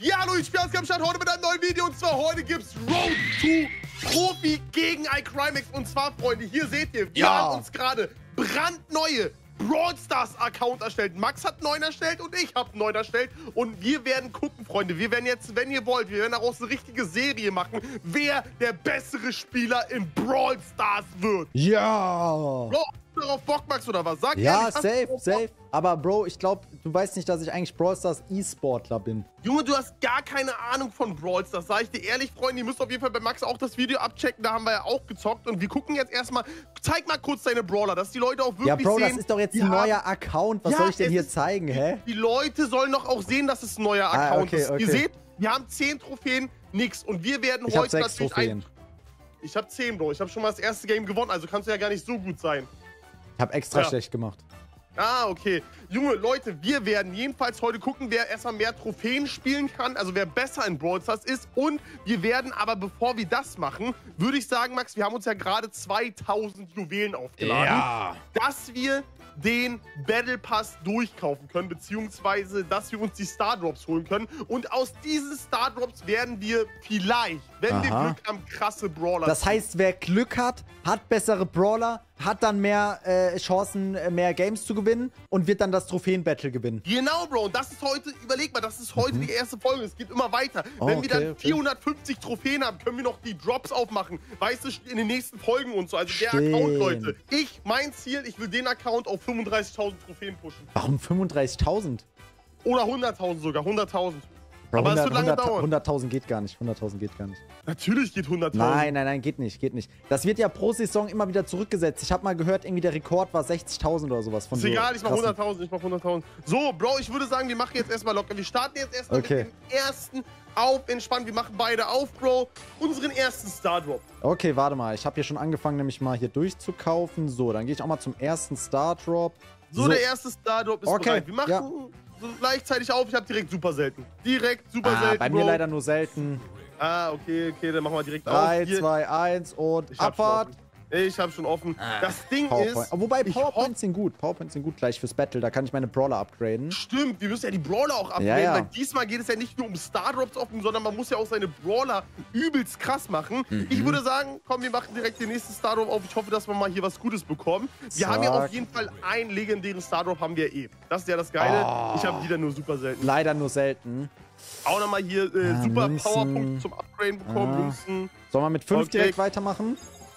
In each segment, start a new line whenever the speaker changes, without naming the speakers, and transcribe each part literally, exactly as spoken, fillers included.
Ja, hallo, ich bin Ausgabenstadt heute mit einem neuen Video. Und zwar heute gibt's Road to Profi gegen iCrimex. Und zwar, Freunde, hier seht ihr, wir ja. haben uns gerade brandneue Brawl Stars Account erstellt. Max hat einen neuen erstellt und ich habe einen neuen erstellt. Und wir werden gucken, Freunde. Wir werden jetzt, wenn ihr wollt, wir werden daraus eine richtige Serie machen, wer der bessere Spieler in Brawl Stars wird.
Ja.
Bro, darauf Bock, Max, oder was? Sag
ja,
ehrlich,
safe, safe. Aber Bro, ich glaube, du weißt nicht, dass ich eigentlich Brawl Stars E-Sportler bin.
Junge, du hast gar keine Ahnung von Brawl Stars. Sag ich dir ehrlich, Freunde, ihr müsst auf jeden Fall bei Max auch das Video abchecken. Da haben wir ja auch gezockt. Und wir gucken jetzt erstmal, zeig mal kurz deine Brawler, dass die Leute auch wirklich sehen.
Ja, Bro, das ist doch jetzt ein neuer Account. Was
ja,
soll ich denn hier zeigen, hä?
Die Leute sollen doch auch sehen, dass es ein neuer
ah,
Account
okay,
ist.
okay.
Ihr seht, wir haben zehn Trophäen, nix. Und wir werden
ich
heute
hab sechs
natürlich
Trophäen.
ein... Ich hab zehn, Bro. Ich habe schon mal das erste Game gewonnen, also kannst du ja gar nicht so gut sein.
Ich habe extra ja. schlecht gemacht.
Ah, okay. Junge, Leute, wir werden jedenfalls heute gucken, wer erstmal mehr Trophäen spielen kann, also wer besser in Brawl Stars ist. Und wir werden aber, bevor wir das machen, würde ich sagen, Max, wir haben uns ja gerade zweitausend Juwelen aufgeladen,
ja.
dass wir den Battle Pass durchkaufen können, beziehungsweise, dass wir uns die Star Drops holen können. Und aus diesen Star Drops werden wir vielleicht, wenn Aha. wir Glück haben, krasse Brawler.
Das heißt, wer Glück hat, hat bessere Brawler, hat dann mehr äh, Chancen, mehr Games zu gewinnen und wird dann das Trophäen-Battle gewinnen.
Genau, Bro. Und das ist heute, überleg mal, das ist heute mhm. die erste Folge. Es geht immer weiter.
Oh,
Wenn
okay,
wir dann
okay.
vierhundertfünfzig Trophäen haben, können wir noch die Drops aufmachen. Weißt du, in den nächsten Folgen und so. Also der
Stimmt.
Account, Leute. Ich, mein Ziel, ich will den Account auf fünfunddreißigtausend Trophäen pushen.
Warum fünfunddreißigtausend?
Oder hunderttausend sogar, hunderttausend. Aber es wird lange dauern.
hunderttausend geht gar nicht, hunderttausend geht gar nicht.
Natürlich geht hunderttausend.
Nein, nein, nein, geht nicht, geht nicht. Das wird ja pro Saison immer wieder zurückgesetzt. Ich habe mal gehört, irgendwie der Rekord war sechzigtausend oder sowas. Von
ist
so
egal, ich mach
krassen.
hunderttausend, ich mach hunderttausend. So, Bro, ich würde sagen, wir machen jetzt erstmal locker. Wir starten jetzt erstmal
okay.
mit dem ersten auf entspannt. Wir machen beide auf, Bro. Unseren ersten Star Drop.
Okay, warte mal. Ich habe hier schon angefangen, nämlich mal hier durchzukaufen. So, dann gehe ich auch mal zum ersten Star Drop.
So, so. Der erste Star Drop ist
okay.
bereit. Wir machen...
Ja.
So gleichzeitig auf, ich habe direkt super selten. Direkt super
ah,
selten,
bei mir
Bro.
leider nur selten.
Ah, okay, okay, dann machen wir direkt
drei,
auf. drei,
zwei, eins und
ich
Abfahrt.
Hab ich habe schon offen. Ah, das Ding
PowerPoint.
ist...
Wobei, PowerPoints sind gut. PowerPoints sind gut gleich fürs Battle. Da kann ich meine Brawler upgraden.
Stimmt, wir müssen ja die Brawler auch upgraden.
Ja, ja.
Weil diesmal geht es ja nicht nur um Star Drops offen, sondern man muss ja auch seine Brawler übelst krass machen. Mhm. Ich würde sagen, komm, wir machen direkt den nächsten Star Drop auf. Ich hoffe, dass wir mal hier was Gutes bekommen. Wir
Zack.
haben ja auf jeden Fall einen legendären Star Drop, haben wir eh. Das ist ja das Geile.
Oh.
Ich habe wieder nur super selten.
Leider nur selten.
Auch nochmal hier äh,
ah,
super
Münzen.
Powerpunkte zum Upgraden bekommen.
Ah.
Münzen.
Sollen wir mit fünf
okay.
direkt weitermachen?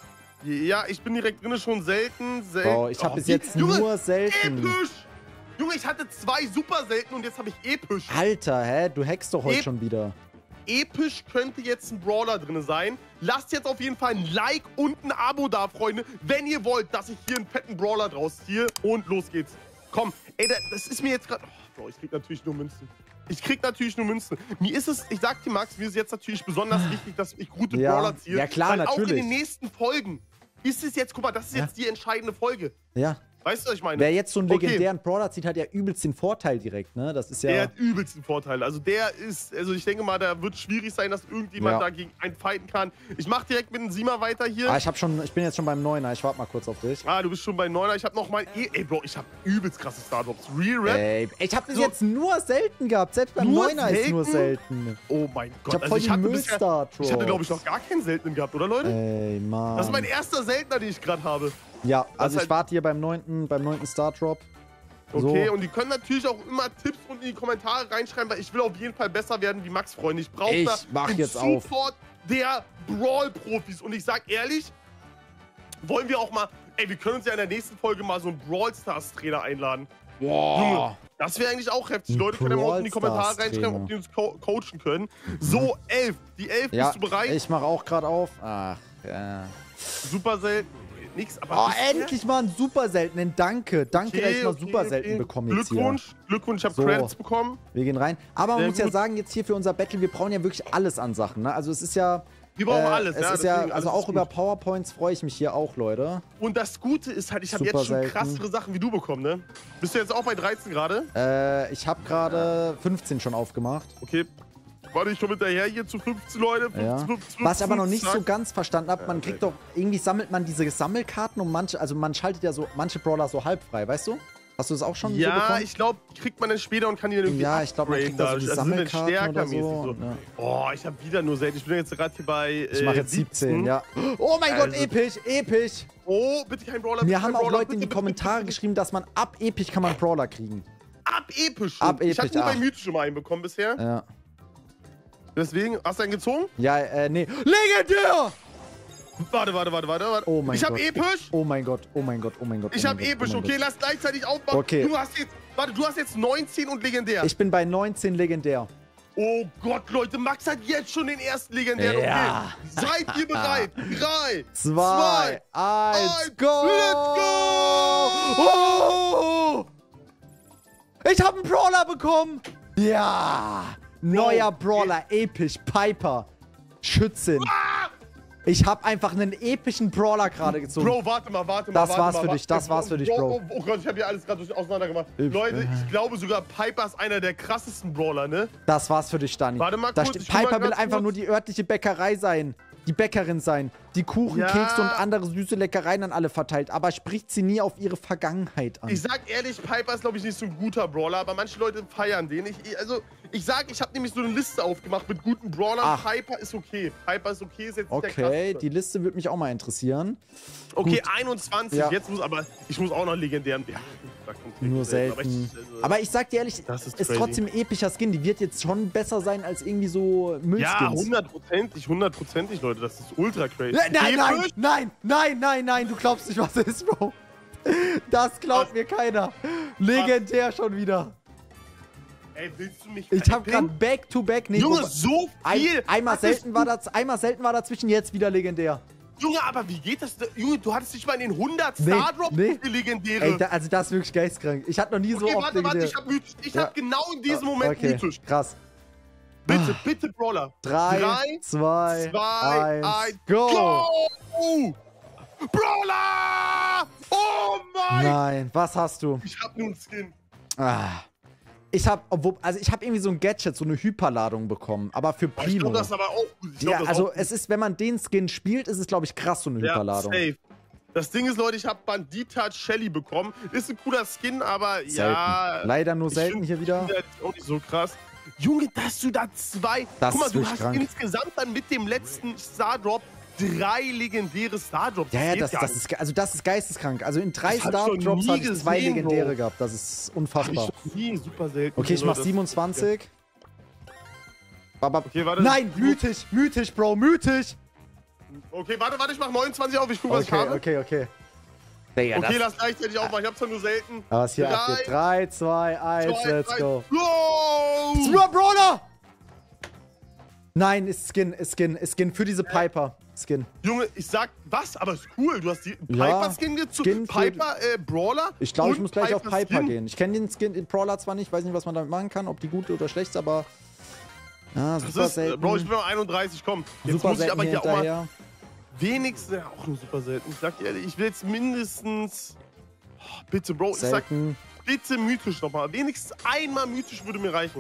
Ja, ich bin direkt drin, schon selten. selten.
Oh, ich habe
oh,
bis jetzt
Junge,
nur selten.
Episch! Junge, ich hatte zwei super selten und jetzt habe ich episch.
Alter, hä? Du hackst doch heute
Ep
schon wieder.
Episch könnte jetzt ein Brawler drin sein. Lasst jetzt auf jeden Fall ein Like und ein Abo da, Freunde, wenn ihr wollt, dass ich hier einen fetten Brawler draus ziehe. Und los geht's. Komm, ey, das ist mir jetzt gerade... Oh, Bro, ich krieg natürlich nur Münzen. Ich krieg natürlich nur Münzen. Mir ist es, ich sag dir, Max, mir ist jetzt natürlich besonders wichtig, dass ich gute
ja.
Brawler ziehe.
Ja, klar,
weil
natürlich.
auch in den nächsten Folgen ist es jetzt, guck mal, das ist jetzt ja. die entscheidende Folge.
Ja.
Weißt du, was ich meine?
Wer jetzt so einen
okay.
legendären Brawler zieht, hat ja übelst den Vorteil direkt, ne? Das ist ja...
Der hat übelst den Vorteil. Also der ist, also ich denke mal, da wird schwierig sein, dass irgendjemand
ja.
dagegen einen fighten kann. Ich mach direkt mit dem Siemer weiter hier.
Ah, ich hab schon, ich bin jetzt schon beim Neuner. Ich warte mal kurz auf dich.
Ah, du bist schon bei Neuner. Ich hab noch mal, e ey Bro, ich hab übelst krasse Stardrops. Real Rap.
Ey, ich hab bis
so.
jetzt nur selten gehabt. Selbst beim
nur
Neuner
selten?
ist nur selten.
Oh mein Gott.
Ich hab voll
also ich
die Müll-Stardrops.
Ich hatte, glaube ich, noch gar keinen seltenen gehabt, oder Leute?
Ey, Mann.
Das ist mein erster Seltener, den ich gerade habe.
Ja, also ich
halt
warte hier beim neunten, beim neunten Stardrop.
Okay,
so.
Und die können natürlich auch immer Tipps unten in die Kommentare reinschreiben, weil ich will auf jeden Fall besser werden wie Max, Freunde. Ich brauche da
mach
den
jetzt
Support
auf.
der Brawl-Profis. Und ich sag ehrlich, wollen wir auch mal, ey, wir können uns ja in der nächsten Folge mal so einen Brawl-Stars-Trainer einladen.
Boah.
Junge, das wäre eigentlich auch heftig.
Ein
Leute können ja mal unten in die Kommentare reinschreiben,
Brawl-Stars-Trainer.
ob die uns co coachen können. So, elf. Die elf,
Ja,
bist du bereit?
ich mach auch gerade auf. Ach, ja.
Super selten. Nix, aber
Oh,
bisher-
endlich mal einen super seltenen. Danke. Danke,
Okay,
dass ich mal
okay,
super
okay.
selten bekomme jetzt hier.
Glückwunsch, Glückwunsch, ich habe
So.
Credits bekommen.
Wir gehen rein. Aber man
Sehr
muss ja
gut.
sagen, jetzt hier für unser Battle, wir brauchen ja wirklich alles an Sachen. Ne? Also es ist ja...
Wir brauchen
äh,
alles,
es
ja.
ist ja,
deswegen,
also
alles
auch
ist
über
gut.
PowerPoints freue ich mich hier auch, Leute.
Und das Gute ist halt, ich habe
Super
jetzt schon
selten.
krassere Sachen wie du bekommen, ne? Bist du jetzt auch bei dreizehn gerade?
Äh, ich habe gerade fünfzehn schon aufgemacht.
Okay. Warte, ich komme hinterher hier zu fünfzehn, Leute. fünfzehn,
Ja.
fünfzehn,
Was ich aber noch nicht
zack.
so ganz verstanden habe, man kriegt doch, irgendwie sammelt man diese Sammelkarten und manche, also man schaltet ja so manche Brawler so halb frei, weißt du? Hast du das auch schon
Ja,
so bekommen?
ich glaube, die kriegt man dann später und kann die dann irgendwie
Ja, ich glaube, man kriegt da so die
also sind dann
Sammelkarten oder
stärkermäßig
so.
so.
Ja.
Oh, ich habe wieder nur selten. Ich bin jetzt gerade hier bei äh,
Ich mache jetzt siebzehn, ja. Oh mein
Also-
Gott, episch, episch.
Oh, bitte kein Brawler.
Mir
bitte
haben
kein
auch
Brawler,
Leute in die
bitte,
Kommentare
bitte, bitte,
geschrieben, dass man ab episch kann man Brawler kriegen.
Ab episch schon.
Ab
Ich habe
episch,
nur bei
ach.
mythisch immer einen bekommen bisher.
Ja.
Deswegen, hast du einen gezogen?
Ja, äh, nee. Legendär!
Warte, warte, warte, warte. warte.
Oh mein
ich habe
Gott.
episch.
Oh mein Gott, oh mein Gott, oh mein Gott.
Ich
oh
habe
mein Gott,
episch.
oh mein
Okay,
Gott.
lass gleichzeitig aufmachen.
Okay.
Du hast jetzt, warte, du hast jetzt neunzehn und legendär.
Ich bin bei neunzehn legendär.
Oh Gott, Leute, Max hat jetzt schon den ersten legendären.
Ja.
Okay. Seid ihr bereit? Drei,
Zwei, eins,
eins,
go!
let's go!
Oh! Ich habe einen Brawler bekommen! Ja! Neuer Brawler, episch, Piper, Schützin.
Ah!
Ich habe einfach einen epischen Brawler gerade gezogen.
Bro, warte mal, warte mal.
Das
warte
war's
mal,
für
warte
dich, das
mal.
war's für dich, Bro.
Oh, oh Gott, ich habe hier alles gerade auseinander gemacht.
Ich-
Leute, ich glaube sogar Piper ist einer der krassesten Brawler, ne?
Das war's für dich, Dani.
Warte mal
Da
kurz,
steht-
ich guck mal
Piper will
ganz
einfach
kurz.
nur die örtliche Bäckerei sein. Die Bäckerin sein. Die Kuchen,
Ja.
Kekse und andere süße Leckereien an alle verteilt. Aber spricht sie nie auf ihre Vergangenheit an.
Ich sag ehrlich, Piper ist, glaube ich, nicht so ein guter Brawler, aber manche Leute feiern den. Ich, ich- also, ich sag, ich habe nämlich so eine Liste aufgemacht mit guten Brawlern.
Ach.
Piper ist okay. Piper ist okay, ist jetzt nicht der
Okay,
krasseste.
die Liste würde mich auch mal interessieren.
Okay,
Gut.
einundzwanzig.
Ja.
Jetzt muss aber, ich muss auch noch legendären. Ja, da kommt
Nur
selten.
selten.
Aber ich,
Aber ich sag dir ehrlich,
Das ist
ist
crazy.
trotzdem ein epischer Skin. Die wird jetzt schon besser sein als irgendwie so
ja,
Müllskins.
hundertprozentig, hundertprozentig, Leute. Das ist ultra crazy.
Nein, nein,
Episch?
nein, nein, nein, nein, nein, du glaubst nicht, was es ist, Bro. Das glaubt
Was?
mir keiner. Legendär schon wieder.
Ey, willst du mich
Ich hab grad
hypen?
Back-to-Back... Nee,
Junge,
wobei-
so
ein,
viel.
einmal,
Hattest
selten
du-
war das, einmal selten war dazwischen, jetzt wieder legendär.
Junge, aber wie geht das? denn? Junge, du hattest nicht mal in den hundert
Nee,
Stardrops
nee.
die legendäre.
Ey, da, also das ist wirklich geistkrank. Ich hatte noch nie so
okay,
oft
warte, warte,
legendär.
ich hab mythisch. Ich
Ja.
hab genau in diesem Moment
Okay,
mythisch.
krass.
Bitte, bitte, Brawler.
Drei,
Drei,
zwei,
zwei,
eins,
eins,
go!
go! Brawler! Oh mein!
Nein, was hast du?
Ich hab nur einen Skin.
Ah. Ich hab, obwohl, also ich habe irgendwie so ein Gadget, so eine Hyperladung bekommen, aber für
Oh, ich
Primo.
glaub, das ist aber auch gut. Ich glaub,
Ja,
das ist
also
auch gut.
es ist, wenn man den Skin spielt, ist es, glaube ich, krass, so eine
Ja,
Hyperladung.
safe. Das Ding ist, Leute, ich habe Bandita Shelly bekommen. Ist ein cooler Skin, aber ja.
Selten. Leider nur
ich
selten
find-
hier wieder.
ich find das auch nicht so krass. Junge, dass du da zwei.
Das
Guck mal,
ist
du
wirklich
hast
krank.
insgesamt dann mit dem letzten Stardrop drei legendäre Stardrops.
Ja, ja,
geht
das,
gar
das
nicht.
ist, ge- also das ist geisteskrank. Also in drei
Das hab ich noch
Star-Drops
nie
hatte ich zwei
gesehen,
legendäre
Bro.
gehabt. Das ist
Hab
unfassbar.
ich noch nie, super selten.
Okay, ich mach
Das-
siebenundzwanzig. Baba.
Okay, warte.
Nein, mythisch, mythisch, Bro, mythisch.
Okay, warte, warte, ich mach neunundzwanzig auf. Ich guck, was ich
Okay,
habe.
okay, okay. Digga,
Okay,
das,
lass gleichzeitig aufmachen. Ich hab's ja nur selten.
aber was hier
Drei,
abgeht. drei, zwei, eins,
zwei,
let's
drei.
go.
Go!
Super Brawler! Nein, ist Skin, ist Skin, ist Skin für diese Piper. Skin.
Junge, ich sag, was? Aber ist cool. Du hast die
Ja,
Piper-Skin
Skin
gezogen.
für-
Piper, äh, Brawler.
Ich glaube, ich
und
muss gleich auf Piper
Skin.
gehen. Ich kenne den Skin, den Brawler zwar nicht, weiß nicht, was man damit machen kann, ob die gut oder schlecht ist, aber. Ja, super
Das ist, äh,
selten.
Bro, ich bin bei einunddreißig, komm. Jetzt
super
muss ich
selten
aber
hier
hier auch mal
hinterher.
wenigstens, ja, auch nur super selten. Ich sag dir ehrlich, ich will jetzt mindestens, oh, bitte, Bro, ich sag,
Selten.
bitte mythisch nochmal. Wenigstens einmal mythisch würde mir reichen.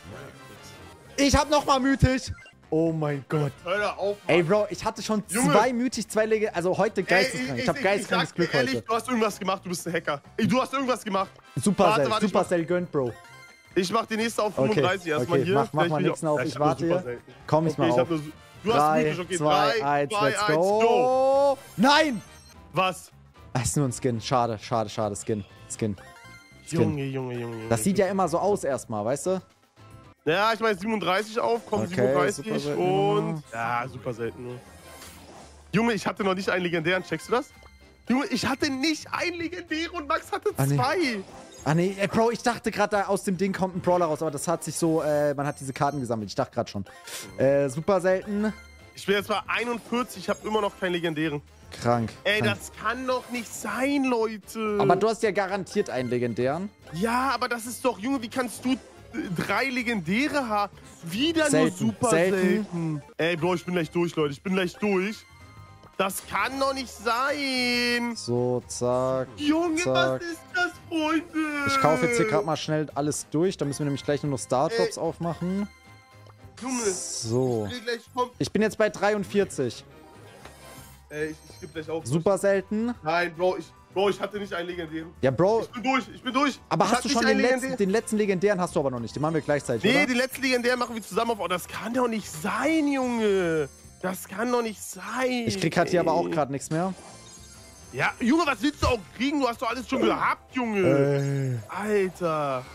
Ich hab nochmal mythisch. Oh mein Gott.
Hör da auf,
Ey,
Mann.
Bro, ich hatte schon
Junge.
zwei mythisch, zwei Lege. Also heute
Ey,
geisteskrank. Ich, hab geisteskrankes
sag
Glück
dir ehrlich,
heute.
du hast irgendwas gemacht, du bist ein Hacker. Ey, du hast irgendwas gemacht.
Supercell,
Warte, warte, ich
Supercell gönnt, Bro.
Ich mach die nächste auf
Okay,
fünfunddreißig erstmal
okay,
hier.
mach- mach
Vielleicht
mal
will
nächsten auf,
Ja,
ich
hab nur
warte
super
hier.
selten.
Komm ich
Okay,
mal
ich hab
auf.
nur, du hast
drei,
mythisch, okay.
zwei,
drei,
eins,
zwei,
let's
eins,
go. Nein!
Was?
Das ist nur ein Skin. Schade, schade, schade. Skin. Skin. Skin.
Junge, Junge, Junge, Junge.
Das sieht ja immer so aus erstmal, weißt du?
Ja, ich mach jetzt siebenunddreißig auf, komm
Okay,
siebenunddreißig
super selten
und...
Nummer.
Ja, super selten nur. Junge, ich hatte noch nicht einen legendären, checkst du das? Junge, ich hatte nicht einen legendären und Max hatte
Ah, nee.
zwei.
Ah nee, ey, Bro, ich dachte gerade, da aus dem Ding kommt ein Brawler raus, aber das hat sich so, äh, man hat diese Karten gesammelt. Ich dachte gerade schon. Äh, super selten.
Ich bin jetzt bei einundvierzig, ich habe immer noch keinen legendären.
Krank.
Ey,
krank.
das kann doch nicht sein, Leute.
Aber du hast ja garantiert einen legendären.
Ja, aber das ist doch, Junge, wie kannst du äh, drei legendäre haben? Wieder
Selten,
nur super
selten.
selten. Ey, Bro, ich bin gleich durch, Leute. Ich bin gleich durch. Das kann doch nicht sein.
So, zack.
Junge,
Zack.
was ist das, Freunde?
Ich kaufe jetzt hier gerade mal schnell alles durch. Da müssen wir nämlich gleich nur noch Stardrops aufmachen.
Junge,
So.
ich will gleich kommen.
Ich bin jetzt bei dreiundvierzig.
Ey, ich, ich geb gleich auf.
Super selten.
Nein, Bro, ich, Bro, ich hatte nicht einen legendären.
Ja, Bro.
Ich bin durch, ich bin durch.
Aber
ich
hast du schon den letzten, den letzten legendären? Hast du aber noch nicht. Den machen wir gleichzeitig,
Nee,
oder?
den letzten legendären machen wir zusammen auf. Oh, das kann doch nicht sein, Junge. Das kann doch nicht sein.
Ich krieg halt hier aber auch gerade nichts mehr.
Ja, Junge, was willst du auch kriegen? Du hast doch alles schon gehabt, Junge.
Äh.
Alter.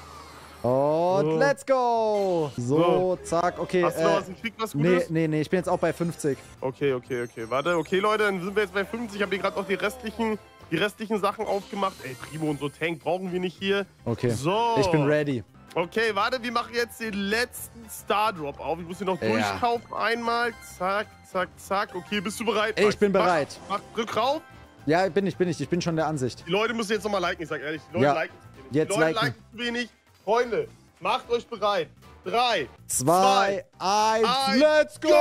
Und
So.
let's go. So,
So.
zack, okay.
Hast du noch
äh,
was gekriegt, was
nee,
Gutes?
nee, nee, ich bin jetzt auch bei fünfzig.
Okay, okay, okay. Warte, okay, Leute, dann sind wir jetzt bei fünfzig. Ich habe hier gerade noch die restlichen, die restlichen Sachen aufgemacht. Ey, Primo und so Tank brauchen wir nicht hier.
Okay.
So.
Ich bin ready.
Okay, warte, wir machen jetzt den letzten Star Drop auf. Ich muss hier noch
Ja.
durchkaufen. Einmal. Zack, zack, zack. Okay, bist du bereit?
Ey, ich
Max?
bin bereit.
Mach, mach drück rauf.
Ja, bin ich, bin ich. Ich bin schon der Ansicht.
Die Leute müssen jetzt nochmal liken, ich sag ehrlich. Die Leute
Ja.
liken zu wenig.
Jetzt
Die Leute
liken.
liken zu wenig. Freunde, macht euch bereit. Drei,
Zwei, eins,
eins,
let's go!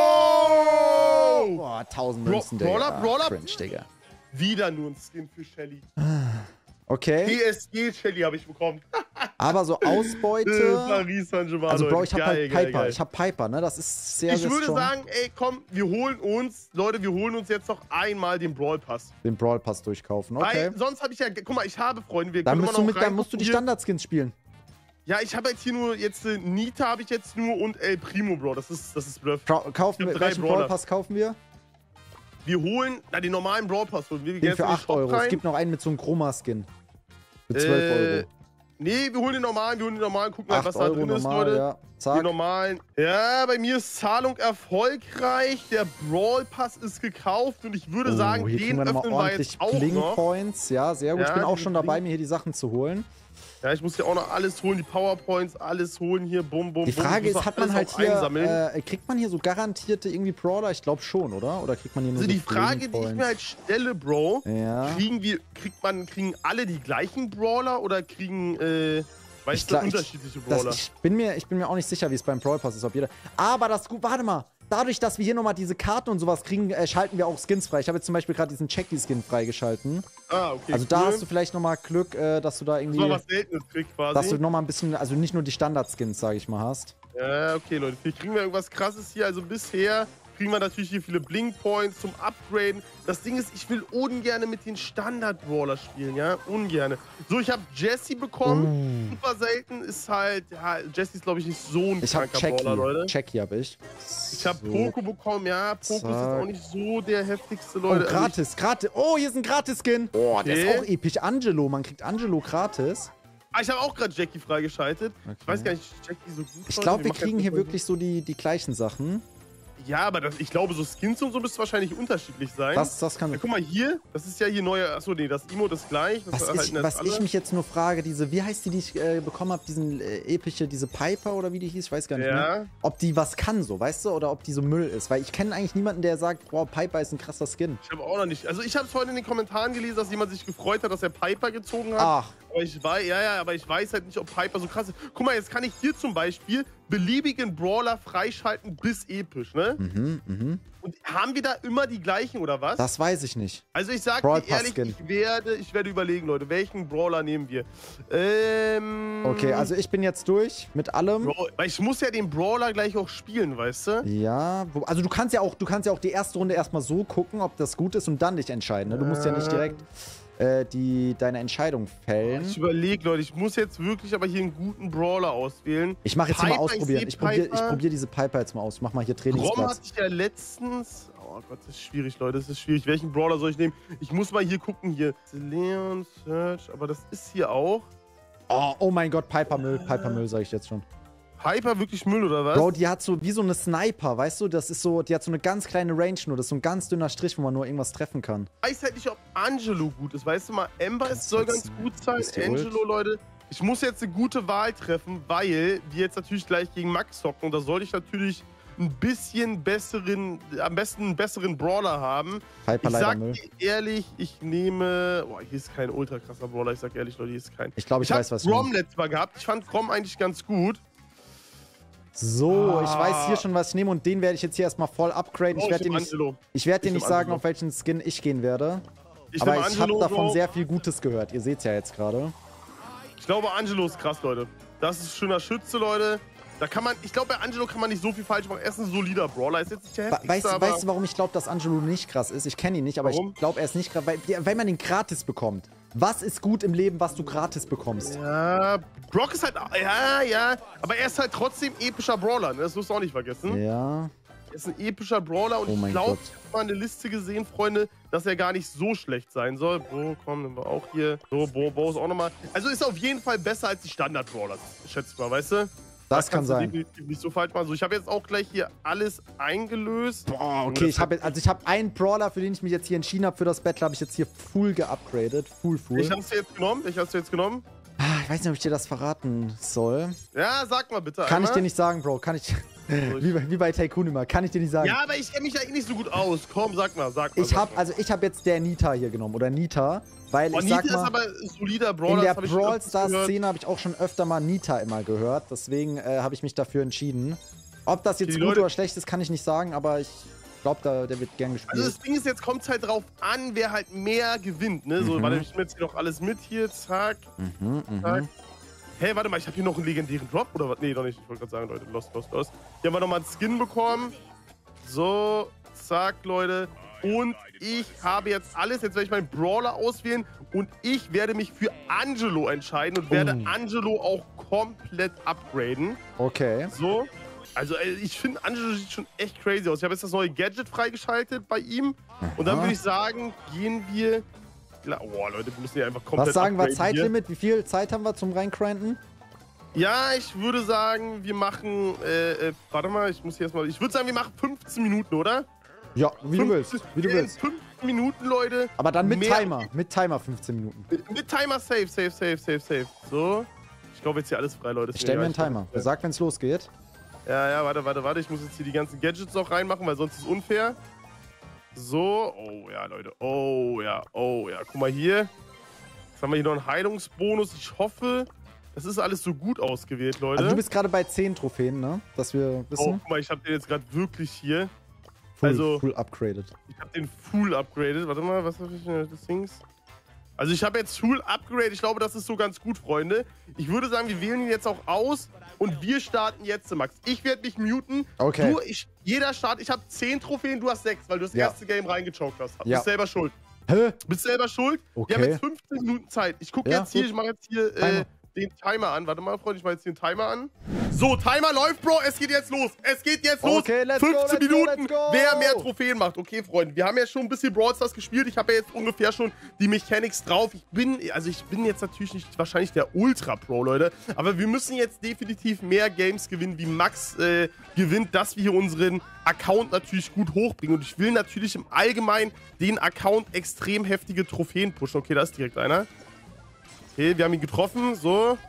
go!
Boah, tausend
Bro-
Münzen, Digga.
Brawler, Brawler.
Cringe, Digga.
Wieder nur ein Skin für Shelly.
Okay,
P S G Shelly habe ich bekommen.
aber so
Äh,
Ausbeute...
Paris Saint-Germain.
Also, Bro,
Leute.
ich hab
Geil,
halt
geil,
Piper.
geil.
Ich hab Piper, ne? Das ist sehr,
Ich
sehr
würde
strong.
sagen, ey, komm, wir holen uns, Leute, wir holen uns jetzt noch einmal den Brawl Pass.
Den Brawl Pass durchkaufen, okay.
Weil sonst habe ich ja, guck mal, ich habe Freunde, wir
Dann
können
musst, du
immer noch
mit, dann musst du die
reingucken
Standardskins spielen.
hier. Ja, ich habe jetzt hier nur, jetzt äh, Nita habe ich jetzt nur und El Primo, Bro, das ist, das ist Bluff.
Kau- Kaufen
Ich hab
wir,
drei
welchen
Brawler.
Brawl Pass kaufen wir?
Wir holen, na, den normalen Brawl Pass holen wir. Wir
Den
gehen jetzt
für
in den
acht
Shop
Euro.
rein.
Es gibt noch einen mit so einem Chroma-Skin. Für zwölf
Äh,
Euro.
Nee, wir holen den normalen, wir holen den normalen, gucken mal,
acht
was da
Euro
drin ist,
normal,
Leute.
ja.
Den
Zack.
normalen. Ja, bei mir ist Zahlung erfolgreich. Der Brawl Pass ist gekauft und ich würde sagen,
Oh, hier kriegen
den
wir nochmal
öffnen wir
ordentlich
jetzt auch
Bling
noch.
Points. Ja, sehr gut.
Ja,
ich bin auch
diese
schon dabei,
Bling-
mir hier die Sachen zu holen.
Ja, ich muss hier auch noch alles holen, die Powerpoints, alles holen hier, bum, bum,
Die
bum.
Frage
Ich muss
ist, hat
alles
man halt
auch
hier,
einsammeln.
äh, kriegt man hier so garantierte irgendwie Brawler? Ich glaube schon, oder? Oder kriegt man hier nur
Also
so
die Frage, die
Bling
ich mir halt
Points?
stelle, Bro,
Ja.
kriegen wir, kriegt man, kriegen alle die gleichen Brawler oder kriegen, äh, weißt
Ich
du,
gla- ich-
unterschiedliche
Das,
Brawler?
ich, bin mir, ich bin mir auch nicht sicher, wie es beim Brawl Pass ist, ob jeder. Aber das gut, warte mal. Dadurch, dass wir hier nochmal diese Karten und sowas kriegen, äh, schalten wir auch Skins frei. Ich habe jetzt zum Beispiel gerade diesen Checky-Skin freigeschalten.
Ah, okay.
Also da
cool.
hast du vielleicht nochmal Glück, äh, dass du da
Das
irgendwie.
war was Seltenes kriegt quasi.
Dass du nochmal ein bisschen, also nicht nur die Standard-Skins, sage ich mal, hast.
Ja, okay, Leute. Vielleicht kriegen wir irgendwas Krasses hier. Also bisher kriegen wir natürlich hier viele Blink-Points zum Upgraden. Das Ding ist, ich will ungerne mit den Standard-Brawler spielen, ja? Ungerne. So, ich habe Jessie bekommen. Super selten ist halt, ja, Jessie ist, glaube ich, nicht so ein
Ich habe
kranker Brawler, Leute.
Checky. Checky habe ich.
Ich habe
So.
Poco bekommen, ja. Poco ist jetzt
Zack.
auch nicht so der heftigste,
Oh,
Leute. Also
gratis, gratis. Oh, hier ist ein Gratis-Skin. Oh, der
Okay.
ist auch episch. Angelo, man kriegt Angelo gratis.
Ah, ich habe auch gerade Jackie freigeschaltet. Ich
Okay.
weiß gar nicht, ist Jackie so gut.
Ich
Leute?
glaube, wir
machen
kriegen
jetzt
hier
nicht mal
wirklich so die, die gleichen Sachen.
so- Ja, aber das, ich glaube, so Skins und so müsste wahrscheinlich unterschiedlich sein.
Das, das kann.
Ja, guck mal hier, das ist ja hier neue. Achso, nee, das Emote ist gleich. Das
Was,
erhalten
ich,
jetzt
was
alle.
ich mich jetzt nur frage, diese, wie heißt die, die ich äh, bekommen habe, diesen äh, epische, diese Piper oder wie die hieß, ich weiß gar nicht
Ja.
mehr. Ob die was kann, so, weißt du, oder ob die so Müll ist. Weil ich kenne eigentlich niemanden, der sagt, boah, Piper ist ein krasser Skin.
Ich habe auch noch nicht. Also ich habe es heute in den Kommentaren gelesen, dass jemand sich gefreut hat, dass er Piper gezogen hat.
Ach,
Aber ich weiß, ja, ja, aber ich weiß halt nicht, ob Piper so krass ist. Guck mal, jetzt kann ich hier zum Beispiel beliebigen Brawler freischalten bis episch, ne?
mhm, mhm.
Und haben wir da immer die gleichen oder was?
Das weiß ich nicht.
Also ich sag
Brawl
dir ehrlich,
Pass Skin.
ich werde, ich werde überlegen, Leute, welchen Brawler nehmen wir? Ähm,
Okay, also ich bin jetzt durch mit allem.
Bro, weil ich muss ja den Brawler gleich auch spielen, weißt du?
Ja, wo, also du kannst ja auch, du kannst ja auch die erste Runde erstmal so gucken, ob das gut ist und dann dich entscheiden. Ne? Du musst ja nicht direkt äh, die, deine Entscheidung fällen.
Ich überlege, Leute, ich muss jetzt wirklich aber hier einen guten Brawler auswählen.
Ich mache jetzt hier mal
Piper,
ausprobieren.
seh
Ich probiere ich
Piper.
probier diese Piper jetzt mal aus. Ich mach mal hier
Grom
Trainingsplatz.
hatte ich ja letztens. Oh Gott, das ist schwierig, Leute. Das ist schwierig. Welchen Brawler soll ich nehmen? Ich muss mal hier gucken. Hier. Leon, Search. Aber das ist hier auch.
Oh, oh mein Gott, Piper Müll. Piper Müll, sage ich jetzt schon.
Piper wirklich Müll, oder was?
Bro, die hat so wie so eine Sniper, weißt du? Das ist so, die hat so eine ganz kleine Range nur. Das ist so ein ganz dünner Strich, wo man nur irgendwas treffen kann.
Ich weiß halt nicht, ob Angelo gut ist. Weißt du mal, Ember
Kannst
ist, soll
du jetzt-
ganz gut sein.
ist die Ult?
Angelo, Leute. Ich muss jetzt eine gute Wahl treffen, weil wir jetzt natürlich gleich gegen Max zocken. Und da sollte ich natürlich ein bisschen besseren, am besten einen besseren Brawler haben.
Piper
Ich
leider
sag
Müll.
dir ehrlich, ich nehme. Boah, hier ist kein ultra krasser Brawler. Ich sag ehrlich, Leute, hier ist kein.
Ich glaube, ich,
Ich
weiß,
hab
was ich
Grom
nehme.
letztes Mal gehabt. Ich fand Grom eigentlich ganz gut.
So, ich
Ah.
weiß hier schon, was ich nehme und den werde ich jetzt hier erstmal voll upgraden.
Oh,
Ich werde dir
nehm
nicht,
Angelo.
ich werd dir
Ich
nicht
nehm
sagen,
Angelo.
auf welchen Skin ich gehen werde.
Ich
Aber
nehme
ich habe
Angelo,
davon
Bro.
sehr viel Gutes gehört. Ihr seht es ja jetzt gerade.
Ich glaube, Angelo ist krass, Leute. Das ist ein schöner Schütze, Leute. Da kann man, ich glaube, bei Angelo kann man nicht so viel falsch machen. Er ist ein solider Brawler. Ist jetzt nicht der
Weißt,
heftigste, aber
weißt du, warum ich glaube, dass Angelo nicht krass ist? Ich kenne ihn nicht, aber
Warum?
ich glaube, er ist nicht krass, weil, ja, weil man ihn gratis bekommt. Was ist gut im Leben, was du gratis bekommst?
Ja, Brock ist halt, ja, ja, aber er ist halt trotzdem epischer Brawler, ne? Das musst du auch nicht vergessen.
Ja.
Er ist ein epischer Brawler und
Oh
ich
mein
glaube,
Gott.
ich habe mal eine Liste gesehen, Freunde, dass er gar nicht so schlecht sein soll. Bo, komm, dann war auch hier. So, Bo, Bo ist auch nochmal. Also ist auf jeden Fall besser als die Standard-Brawler, schätze ich mal, weißt du?
Das kann
kannst du
sein.
definitiv nicht so falsch machen. So, ich habe jetzt auch gleich hier alles eingelöst.
Boah, okay, ich habe also ich habe einen Brawler, für den ich mich jetzt hier entschieden habe für das Battle, habe ich jetzt hier full geupgradet. Full, full.
Ich hast du jetzt genommen? Ich hast du jetzt genommen?
Ah, ich weiß nicht, ob ich dir das verraten soll.
Ja, sag mal bitte.
Kann
einmal.
ich dir nicht sagen, Bro. Kann ich. wie, bei- wie bei Tycoon immer. Kann ich dir nicht sagen.
Ja, aber ich kenne mich ja eh nicht so gut aus. Komm, sag mal, sag mal.
ich
sag
habe
mal.
also ich habe jetzt der Nita hier genommen oder Nita, weil
Oh,
ich
Nita
sag
ist
mal,
aber ein solider Brawler.
in der
das hab ich schon
Brawl
öfters
Stars
gehört.
Szene habe ich auch schon öfter mal Nita immer gehört. Deswegen äh, habe ich mich dafür entschieden. Ob das jetzt
Die
gut
Leute-
oder schlecht ist, kann ich nicht sagen, aber ich glaube, da der wird gern gespielt.
Also das Ding ist, jetzt kommt es halt drauf an, wer halt mehr gewinnt, ne? So,
Mhm.
warte, ich nehme jetzt hier noch alles mit hier, zack,
mhm,
zack.
mhm.
Hey, warte mal, ich habe hier noch einen legendären Drop, oder was? Nee, doch nicht, ich wollte gerade sagen, Leute, lost, lost, lost. Hier haben wir nochmal einen Skin bekommen. So, zack, Leute. Und ich habe jetzt alles, jetzt werde ich meinen Brawler auswählen und ich werde mich für Angelo entscheiden und werde
Oh.
Angelo auch komplett upgraden.
Okay.
So. Also, ey, ich finde, Angelo sieht schon echt crazy aus. Ich habe jetzt das neue Gadget freigeschaltet bei ihm. Und dann
Aha.
würde ich sagen, gehen wir... Oh, Leute, wir müssen hier einfach komplett
Was sagen wir?
upgraden hier.
Zeitlimit? Wie viel Zeit haben wir zum Reinkrinden?
Ja, ich würde sagen, wir machen... Äh, äh, warte mal, ich muss hier erstmal... Ich würde sagen, wir machen fünfzehn Minuten, oder?
Ja, wie du willst.
fünfzehn
Wie du
äh,
willst.
fünfzehn Minuten, Leute.
Aber dann mit
Mehr-
Timer. Mit Timer fünfzehn Minuten.
Mit, mit Timer safe, safe, safe, safe, safe. So. Ich glaube jetzt hier alles frei, Leute.
Ich stelle mir einen
Ja,
Timer. Wer sagt, wenn es losgeht?
Ja, ja, warte, warte, warte. Ich muss jetzt hier die ganzen Gadgets noch reinmachen, weil sonst ist es unfair. So. Oh ja, Leute. Oh ja, oh ja. Guck mal hier. Jetzt haben wir hier noch einen Heilungsbonus. Ich hoffe, das ist alles so gut ausgewählt, Leute.
Also du bist gerade bei zehn Trophäen, ne? Dass wir
oh,
wissen.
guck mal, ich habe den jetzt gerade wirklich hier.
Full,
also-
full upgraded.
Ich habe den Full upgraded. Warte mal, was habe ich denn das Dings? Also ich habe jetzt Full upgraded. Ich glaube, das ist so ganz gut, Freunde. Ich würde sagen, wir wählen ihn jetzt auch aus und wir starten jetzt, Max. Ich werde mich muten.
Okay.
Du, ich, jeder Start. Ich habe zehn Trophäen, du hast sechs, weil du das
Ja.
erste Game reingechoked hast.
Ja.
Bist selber schuld.
Hä?
Bist selber schuld.
Okay.
Wir haben jetzt fünfzehn Minuten Zeit. Ich gucke
Ja,
jetzt hier,
gut.
ich mache jetzt hier äh,
Timer.
den Timer an. Warte mal, Freunde, ich mache jetzt hier den Timer an. So, Timer läuft, Bro. Es geht jetzt los. Es geht jetzt los.
Okay, let's go,
fünfzehn
let's go,
Minuten.
let's go.
Wer mehr Trophäen macht. Okay, Freunde, wir haben ja schon ein bisschen Brawl Stars gespielt. Ich habe ja jetzt ungefähr schon die Mechanics drauf. Ich bin, also ich bin jetzt natürlich nicht wahrscheinlich der Ultra-Pro, Leute. Aber wir müssen jetzt definitiv mehr Games gewinnen, wie Max äh, gewinnt, dass wir hier unseren Account natürlich gut hochbringen. Und ich will natürlich im Allgemeinen den Account extrem heftige Trophäen pushen. Okay, da ist direkt einer. Okay, wir haben ihn getroffen. So.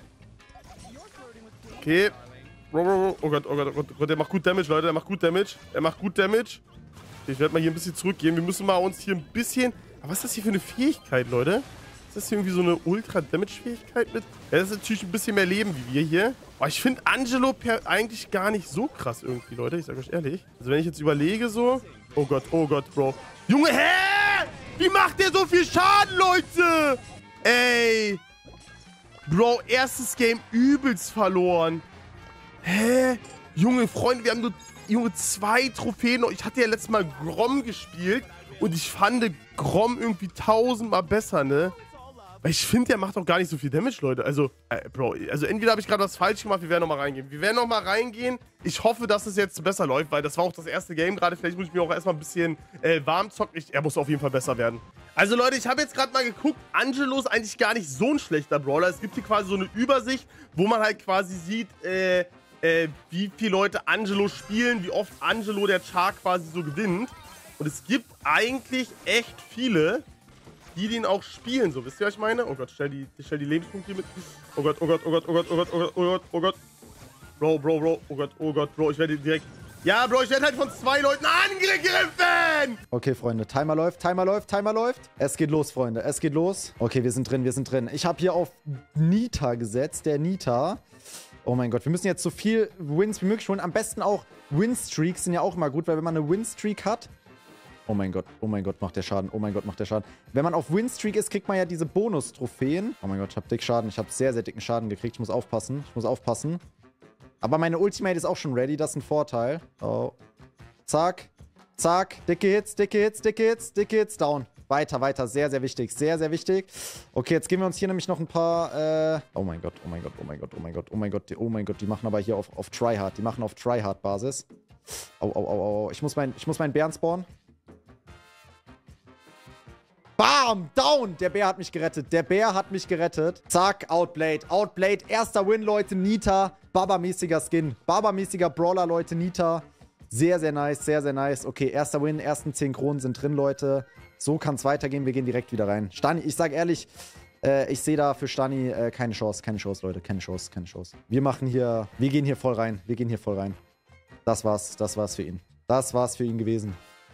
Okay. Oh Gott, oh Gott, oh Gott, oh Gott, der macht gut Damage, Leute, der macht gut Damage. Der macht gut Damage. Okay, ich werde mal hier ein bisschen zurückgehen. Wir müssen mal uns hier ein bisschen... Aber was ist das hier für eine Fähigkeit, Leute? Ist das hier irgendwie so eine Ultra-Damage-Fähigkeit mit? Ja, das ist natürlich ein bisschen mehr Leben wie wir hier. Aber ich finde Angelo per eigentlich gar nicht so krass irgendwie, Leute. Ich sage euch ehrlich. Also wenn ich jetzt überlege so... Oh Gott, oh Gott, Bro. Junge, hä? Wie macht der so viel Schaden, Leute? Ey. Bro, erstes Game übelst verloren. Hä? Junge, Freunde, wir haben nur Junge, zwei Trophäen. Ich hatte ja letztes Mal Grom gespielt und ich fand Grom irgendwie tausendmal besser, ne? Weil ich finde, der macht doch gar nicht so viel Damage, Leute. Also, äh, Bro, also entweder habe ich gerade was falsch gemacht, wir werden nochmal reingehen. Wir werden nochmal reingehen. Ich hoffe, dass es jetzt besser läuft, weil das war auch das erste Game gerade. Vielleicht muss ich mir auch erstmal ein bisschen äh, warm zocken. Ich, er muss auf jeden Fall besser werden. Also, Leute, ich habe jetzt gerade mal geguckt. Angelo ist eigentlich gar nicht so ein schlechter Brawler. Es gibt hier quasi so eine Übersicht, wo man halt quasi sieht, äh, äh, wie viele Leute Angelo spielen, wie oft Angelo der Char quasi so gewinnt. Und es gibt eigentlich echt viele, die den auch spielen, so, wisst ihr, was ich meine? Oh Gott, stell die, stell die Lebenspunkte hier mit. Oh Gott, oh Gott, oh Gott, oh Gott, oh Gott, oh Gott, oh Gott, oh Gott. Bro, Bro, Bro, oh Gott, oh Gott, Bro, ich werde direkt... Ja, Bro, ich werde halt von zwei Leuten angegriffen!
Okay, Freunde, Timer läuft, Timer läuft, Timer läuft. Es geht los, Freunde, es geht los. Okay, wir sind drin, wir sind drin. Ich habe hier auf Nita gesetzt, der Nita. Oh mein Gott, wir müssen jetzt so viel Wins wie möglich holen. Am besten auch Winstreaks sind ja auch immer gut, weil wenn man eine Winstreak hat... Oh mein Gott, oh mein Gott, macht der Schaden, oh mein Gott, macht der Schaden. Wenn man auf Winstreak ist, kriegt man ja diese Bonus-Trophäen. Oh mein Gott, ich hab dick Schaden, ich hab sehr, sehr dicken Schaden gekriegt. Ich muss aufpassen, ich muss aufpassen. Aber meine Ultimate ist auch schon ready, das ist ein Vorteil. Oh. Zack, zack, dicke Hits, dicke Hits, dicke Hits, dicke Hits, down. Weiter, weiter. Sehr, sehr wichtig. Sehr, sehr wichtig. Okay, jetzt geben wir uns hier nämlich noch ein paar... Äh oh mein Gott, oh mein Gott, oh mein Gott, oh mein Gott, oh mein Gott, oh mein Gott. Die machen aber hier auf, auf Tryhard. Die machen auf Tryhard-Basis. Au, au, au, au. Ich muss, mein, ich muss meinen Bären spawnen. Bam! Down! Der Bär hat mich gerettet. Der Bär hat mich gerettet. Zack, Outblade. Outblade. Erster Win, Leute. Nita. Baba-mäßiger Skin. Baba-mäßiger Brawler, Leute. Nita. Sehr, sehr nice. Sehr, sehr nice. Okay, erster Win. Ersten zehn Kronen sind drin, Leute. So kann es weitergehen. Wir gehen direkt wieder rein. Stani, ich sag ehrlich, äh, ich sehe da für Stani äh, keine Chance. Keine Chance, Leute. Keine Chance. Keine Chance. Wir machen hier... Wir gehen hier voll rein. Wir gehen hier voll rein. Das war's. Das war's für ihn. Das war's für ihn gewesen.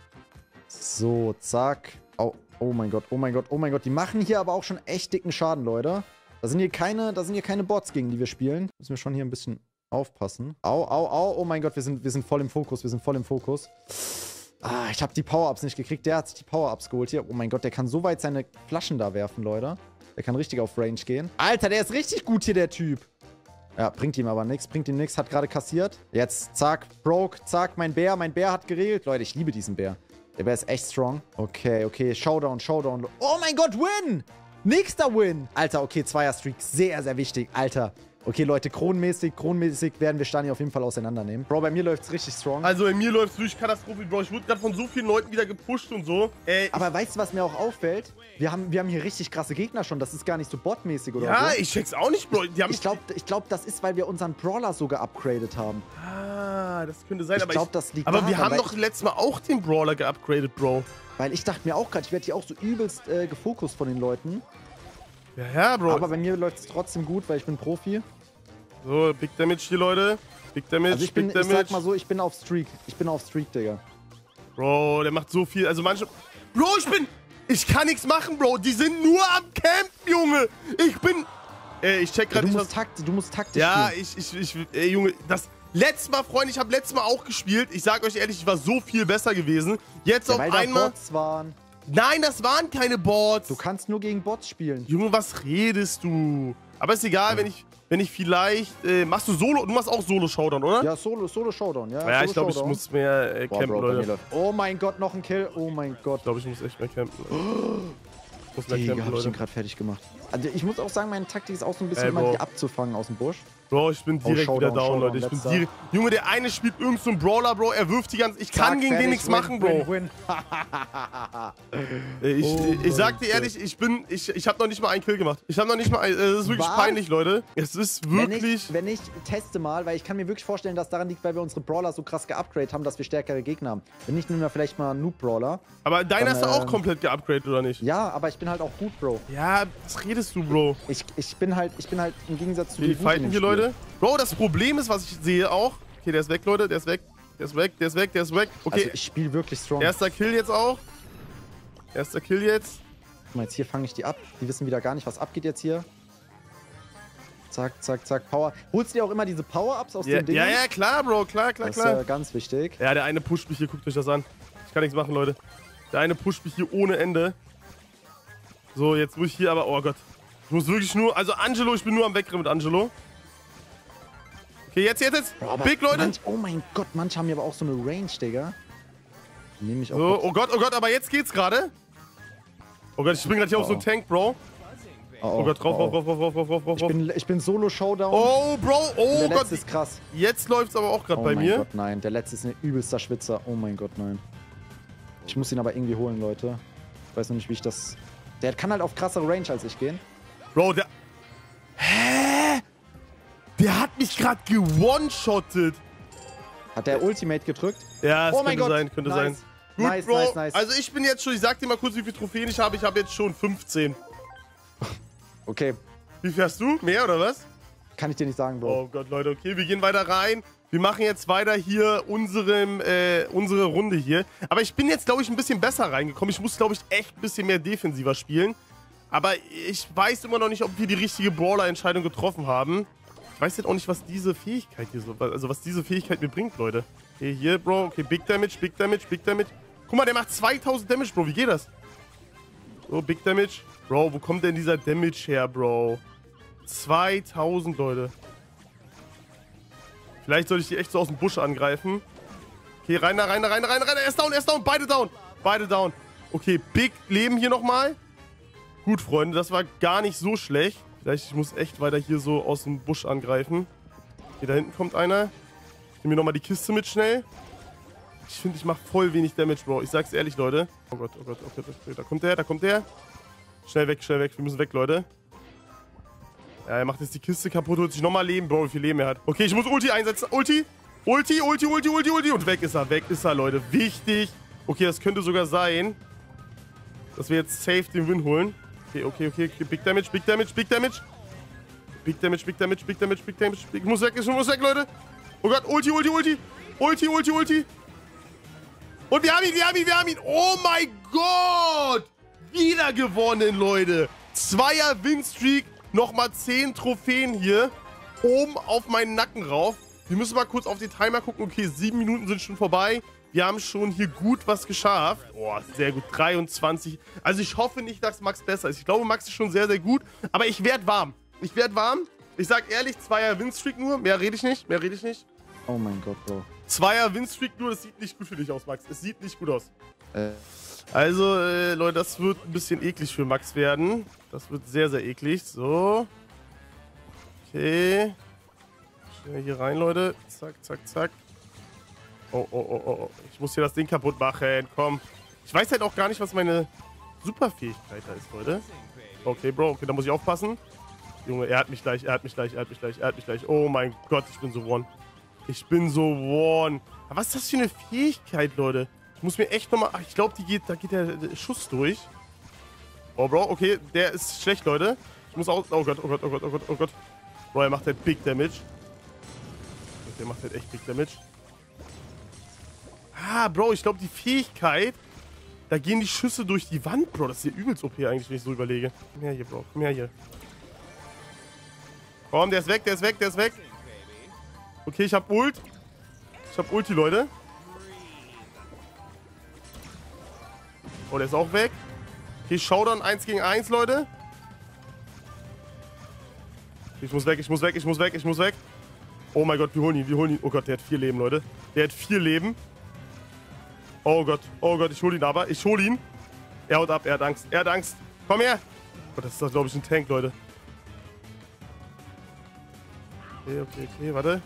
So, zack. Au. Oh mein Gott, oh mein Gott, oh mein Gott. Die machen hier aber auch schon echt dicken Schaden, Leute. Da sind hier keine, da sind hier keine Bots, gegen die wir spielen. Müssen wir schon hier ein bisschen aufpassen. Au, au, au. Oh mein Gott, wir sind, wir sind voll im Fokus. Wir sind voll im Fokus. Ah, ich habe die Power-Ups nicht gekriegt. Der hat sich die Power-Ups geholt hier. Oh mein Gott, der kann so weit seine Flaschen da werfen, Leute. Der kann richtig auf Range gehen. Alter, der ist richtig gut hier, der Typ. Ja, bringt ihm aber nichts. Bringt ihm nichts. Hat gerade kassiert. Jetzt, zack, broke, zack, mein Bär. Mein Bär hat geregelt. Leute, ich liebe diesen Bär. Der Bär ist echt strong. Okay, okay. Showdown, Showdown. Oh mein Gott, Win! Nächster Win! Alter, okay, Zweier-Streak. Sehr, sehr wichtig. Alter. Okay, Leute, kronenmäßig, kronenmäßig werden wir Stani auf jeden Fall auseinandernehmen. Bro, bei mir läuft es richtig strong.
Also, bei mir läuft es durch Katastrophe, Bro. Ich wurde gerade von so vielen Leuten wieder gepusht und so. Äh,
Aber weißt du, was mir auch auffällt? Wir haben, wir haben hier richtig krasse Gegner schon. Das ist gar nicht so botmäßig oder
ja,
so.
Ja, ich check's auch nicht, Bro. Die haben
ich glaube, ich glaub, das ist, weil wir unseren Brawler so geupgradet haben.
Ah, das könnte sein.
Ich
aber
glaube,
ich,
das liegt
Aber
daran,
wir haben doch letztes Mal auch den Brawler geupgradet, Bro.
Weil ich dachte mir auch gerade, ich werde hier auch so übelst äh, gefokust von den Leuten.
Ja, ja, Bro.
Aber bei mir läuft es trotzdem gut, weil ich bin Profi.
So, Big Damage hier, Leute. Big Damage,
also ich bin,
Big Damage.
Ich sag mal so, ich bin auf Streak. Ich bin auf Streak, Digga.
Bro, der macht so viel. Also manche... Bro, ich bin... Ich kann nichts machen, Bro. Die sind nur am Camp, Junge. Ich bin... Ey, ich check gerade
ja,
nicht,
was... Takt, du musst taktisch
Ja,
spielen.
ich, ich, ich... Ey, Junge, das... Letztes Mal, Freunde, ich habe letztes Mal auch gespielt. Ich sag euch ehrlich, ich war so viel besser gewesen. Jetzt
ja,
auf
weil
einmal...
Da Bots waren.
Nein, das waren keine Bots.
Du kannst nur gegen Bots spielen.
Junge, was redest du? Aber ist egal, ja. wenn ich... Wenn ich vielleicht... Äh, machst du Solo... Du machst auch Solo-Showdown, oder?
Ja, Solo, Solo-Showdown, ja.
Ja,
Solo
ich glaube, ich muss mehr äh, campen,
Boah, Bro,
Leute.
Oh mein Gott, noch ein Kill. Oh mein Gott.
Ich glaube, ich muss echt mehr campen. Ich muss mehr
Digga,
campen,
hab
Leute.
ich ihn gerade fertig gemacht. Also ich muss auch sagen, meine Taktik ist auch so ein bisschen,
Ey,
immer die abzufangen aus dem Busch.
Bro, ich bin direkt
oh,
wieder
Showdown,
down,
Showdown,
Leute. Ich bin
letzter.
direkt... Junge, der eine spielt irgend so einen Brawler, Bro. Er wirft die ganze... Ich kann
Zack,
gegen
fertig,
den nichts
win,
machen, Bro.
Win, win.
Ich,
Oh
ich sag dir
Gott.
ehrlich, ich bin... Ich, ich habe noch nicht mal einen Kill gemacht. Ich habe noch nicht mal... Ein, es ist wirklich
Was?
peinlich, Leute. Es ist wirklich...
Wenn ich, wenn ich teste mal, weil ich kann mir wirklich vorstellen, dass daran liegt, weil wir unsere Brawler so krass geupgradet haben, dass wir stärkere Gegner haben. Wenn nicht, nehmen wir vielleicht mal einen Noob-Brawler.
Aber deinen
Dann,
hast du auch
ähm,
komplett geupgradet, oder nicht?
Ja, aber ich bin halt auch gut, Bro.
Ja, was redest du, Bro?
Ich, ich bin halt, ich bin halt im Gegensatz zu
Wir
dir gut in
fighten
dem
hier,
Spiel.
Leute. Bro, das Problem ist, was ich sehe auch... Okay, der ist weg, Leute. Der ist weg. Der ist weg, der ist weg, der ist weg. Okay,
Also ich spiele wirklich strong.
erster Kill jetzt auch. Erster Kill jetzt.
Guck mal, jetzt hier fange ich die ab. Die wissen wieder gar nicht, was abgeht jetzt hier. Zack, zack, zack, Power. Holst du dir auch immer diese Power-Ups aus
Ja,
den Dingen?
ja, ja, klar, Bro. Klar, klar,
Das ist
klar.
äh, ganz wichtig.
Ja, der eine pusht mich hier. Guckt euch das an. Ich kann nichts machen, Leute. Der eine pusht mich hier ohne Ende. So, jetzt muss ich hier aber... Oh Gott. Ich muss wirklich nur... Also Angelo, ich bin nur am Wegrennen mit Angelo. Okay, jetzt, jetzt, jetzt.
Bro, aber
Big, Leute.
Manch, oh mein Gott, manche haben hier aber auch so eine Range, Digga. Die nehme ich auch.
So, oh Gott, oh Gott, aber jetzt geht's gerade. Oh Gott, ich spring gerade hier
Oh,
auf so einen
oh.
Tank, Bro.
Oh,
Oh Gott, drauf,
oh,
drauf, drauf, drauf, drauf, drauf, drauf.
Ich bin, ich bin Solo-Showdown.
Oh, Bro, oh
der
Gott.
letzte ist krass.
Jetzt läuft's aber auch gerade
Oh
bei
mein
mir.
Gott, nein. Der letzte ist ein übelster Schwitzer. Oh mein Gott, nein. Ich muss ihn aber irgendwie holen, Leute. Ich weiß noch nicht, wie ich das... Der kann halt auf krassere Range als ich gehen.
Bro, der... Hä? Der hat mich gerade gewone-shottet.
Hat der Ultimate gedrückt?
Ja, das
Oh mein
könnte
Gott.
sein, könnte
Nice.
sein. Gut,
Nice,
Bro.
nice, nice.
Also ich bin jetzt schon, ich sag dir mal kurz, wie viele Trophäen ich habe. Ich habe jetzt schon fünfzehn.
Okay.
Wie viel hast du? Mehr oder was?
Kann ich dir nicht sagen, Bro.
Oh Gott, Leute, okay, wir gehen weiter rein. Wir machen jetzt weiter hier unserem, äh, unsere Runde hier. Aber ich bin jetzt, glaube ich, ein bisschen besser reingekommen. Ich muss, glaube ich, echt ein bisschen mehr defensiver spielen. Aber ich weiß immer noch nicht, ob wir die richtige Brawler-Entscheidung getroffen haben. Ich weiß jetzt auch nicht, was diese Fähigkeit hier so, also was diese Fähigkeit mir bringt, Leute. Okay, hier, Bro, okay, Big Damage, Big Damage, Big Damage. Guck mal, der macht zweitausend Damage, Bro, wie geht das? So, Big Damage. Bro, wo kommt denn dieser Damage her, Bro? zweitausend, Leute. Vielleicht soll ich die echt so aus dem Busch angreifen. Okay, rein da, rein da, rein da, rein da, rein da. Er ist down, er ist down, beide down. Beide down. Okay, Big Leben hier nochmal. Gut, Freunde, das war gar nicht so schlecht. Vielleicht, ich muss echt weiter hier so aus dem Busch angreifen. Okay, da hinten kommt einer. Ich nehme mir nochmal die Kiste mit schnell. Ich finde, ich mache voll wenig Damage, Bro. Ich sag's ehrlich, Leute. Oh Gott, oh Gott, oh Gott. Da kommt der, da kommt der. Schnell weg, schnell weg. Wir müssen weg, Leute. Ja, er macht jetzt die Kiste kaputt, holt sich nochmal Leben. Bro, wie viel Leben er hat. Okay, ich muss Ulti einsetzen. Ulti. Ulti, Ulti, Ulti, Ulti, Ulti. Und weg ist er, weg ist er, Leute. Wichtig. Okay, das könnte sogar sein, dass wir jetzt safe den Win holen. Okay, okay, okay. Big Damage, Big Damage, Big Damage. Big Damage, Big Damage, Big Damage, Big Damage. Ich muss weg, ich muss weg, Leute. Oh Gott, Ulti, Ulti, Ulti. Ulti, Ulti, Ulti. Und wir haben ihn, wir haben ihn, wir haben ihn. Oh mein Gott. Wieder gewonnen, Leute. Zweier Winstreak. Nochmal zehn Trophäen hier. Oben auf meinen Nacken rauf. Wir müssen mal kurz auf den Timer gucken. Okay, sieben Minuten sind schon vorbei. Wir haben schon hier gut was geschafft. Boah, sehr gut. dreiundzwanzig. Also ich hoffe nicht, dass Max besser ist. Ich glaube, Max ist schon sehr, sehr gut. Aber ich werde warm. Ich werde warm. Ich sag ehrlich, Zweier Winstreak nur. Mehr rede ich nicht. Mehr rede ich nicht.
Oh mein Gott, Bro.
Zweier Winstreak nur. Das sieht nicht gut für dich aus, Max. Es sieht nicht gut aus.
Äh.
Also, äh, Leute, das wird ein bisschen eklig für Max werden. Das wird sehr, sehr eklig. So. Okay. Schnell hier rein, Leute. Zack, zack, zack. Oh, oh, oh, oh. Ich muss hier das Ding kaputt machen. Komm. Ich weiß halt auch gar nicht, was meine Superfähigkeit da ist, Leute. Okay, Bro. Okay, da muss ich aufpassen. Junge, er hat mich gleich, er hat mich gleich, er hat mich gleich, er hat mich gleich. Oh mein Gott, ich bin so one. Ich bin so one. Aber was ist das für eine Fähigkeit, Leute? Ich muss mir echt nochmal... Ach, ich glaube, die geht, da geht der, der Schuss durch. Oh, Bro, okay. Der ist schlecht, Leute. Ich muss auch... Oh Gott, oh Gott, oh Gott, oh Gott, oh Gott. Bro, er macht halt Big Damage. Der macht halt echt Big Damage. Ah, Bro, ich glaube, die Fähigkeit... Da gehen die Schüsse durch die Wand, Bro. Das ist ja übelst O P eigentlich, wenn ich so überlege. Komm her hier, Bro. Komm her hier. Komm, der ist weg, der ist weg, der ist weg. Okay, ich hab Ult. Ich hab Ulti, Leute. Oh, der ist auch weg. Okay, Showdown eins gegen eins, Leute. Ich muss weg, ich muss weg, ich muss weg, ich muss weg. Oh mein Gott, wir holen ihn, wir holen ihn. Oh Gott, der hat vier Leben, Leute. Der hat vier Leben. Oh Gott, oh Gott, ich hol ihn aber. Ich hol ihn. Er haut ab, er hat Angst, er hat Angst. Komm her. Oh, das ist doch, glaube ich, ein Tank, Leute. Okay, okay, okay, warte.